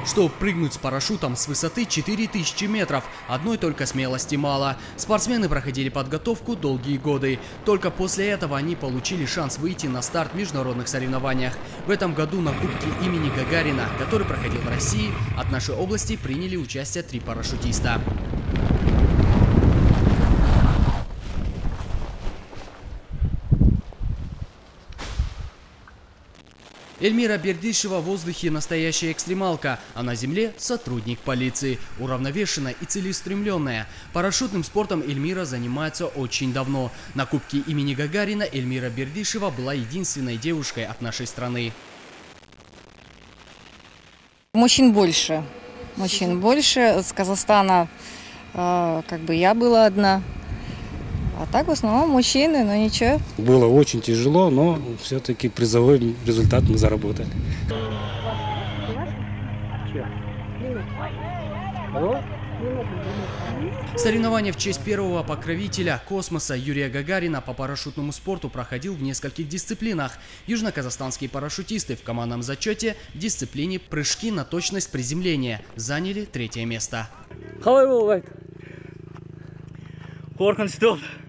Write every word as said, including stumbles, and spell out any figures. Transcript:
Чтобы прыгнуть с парашютом с высоты четыре тысячи метров, одной только смелости мало. Спортсмены проходили подготовку долгие годы. Только после этого они получили шанс выйти на старт в международных соревнованиях. В этом году на Кубке имени Гагарина, который проходил в России, от нашей области приняли участие три парашютиста. Эльмира Бердышева в воздухе настоящая экстремалка, а на земле сотрудник полиции. Уравновешенная и целеустремленная. Парашютным спортом Эльмира занимается очень давно. На Кубке имени Гагарина Эльмира Бердышева была единственной девушкой от нашей страны. Мужчин больше. Мужчин больше. С Казахстана э, как бы я была одна. А так в основном мужчины, но ничего. Было очень тяжело, но все-таки призовой результат мы заработали. Соревнования в честь первого покровителя космоса Юрия Гагарина по парашютному спорту проходил в нескольких дисциплинах. Южно-казахстанские парашютисты в командном зачете в дисциплине прыжки на точность приземления заняли третье место. Қорқынышты болды.